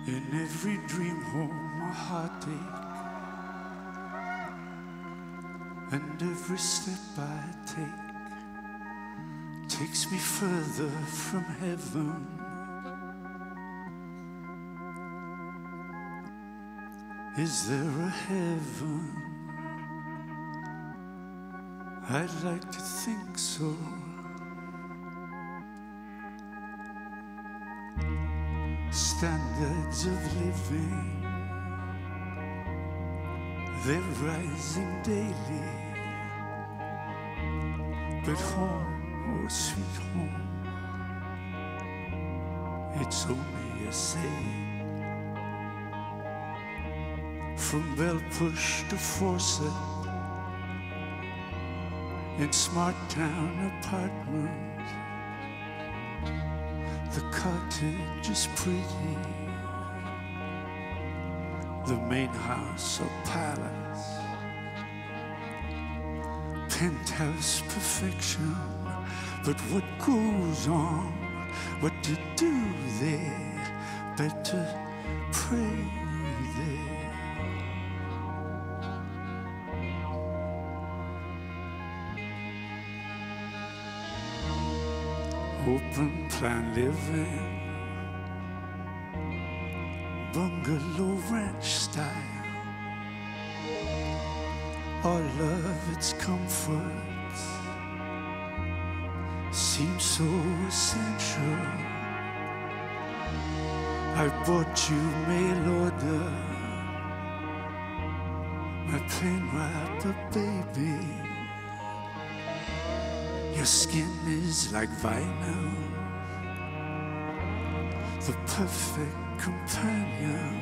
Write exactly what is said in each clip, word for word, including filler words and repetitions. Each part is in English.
In every dream home a heartache, and every step I take takes me further from heaven. Is there a heaven? I'd like to think so. Standards of living, they're rising daily. But home, oh sweet home, it's only a saying. From Bell Push to Fawcett, in smart town apartment, the cottage is pretty, the main house or palace, penthouse perfection. But what goes on, what to do there, better pray there. Open plan living, bungalow ranch style, all of its comforts seem so essential. I bought you mail order, my plain wrapper, baby. Your skin is like vinyl, the perfect companion.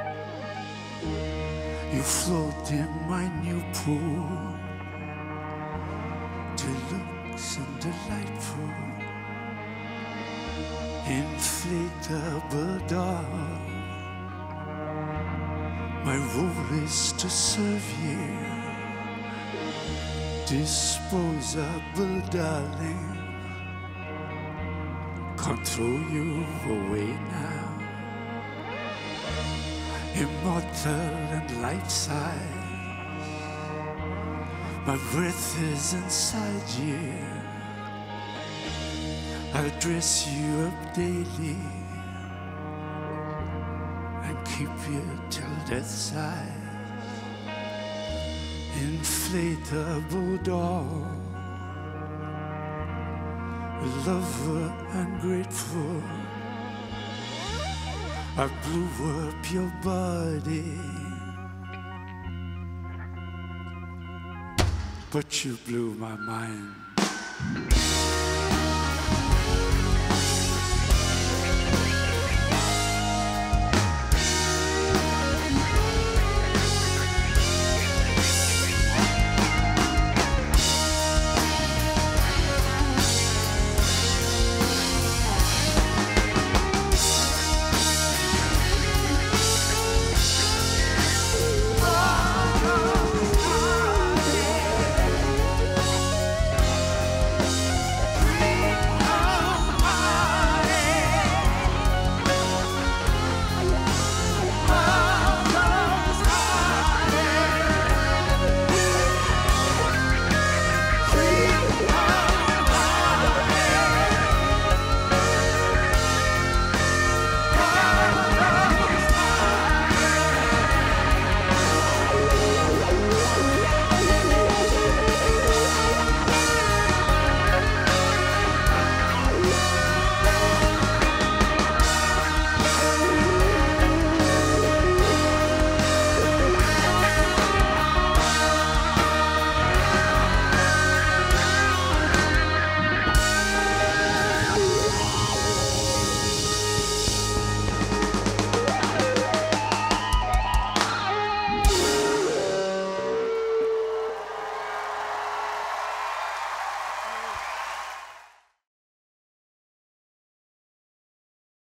You float in my new pool, deluxe and delightful. Inflatable doll, my role is to serve you. Disposable darling, can't throw you away now. Immortal and life-size, my breath is inside you. I'll dress you up daily and keep you till death's eye. Inflatable doll, lover and grateful. I blew up your body, but you blew my mind.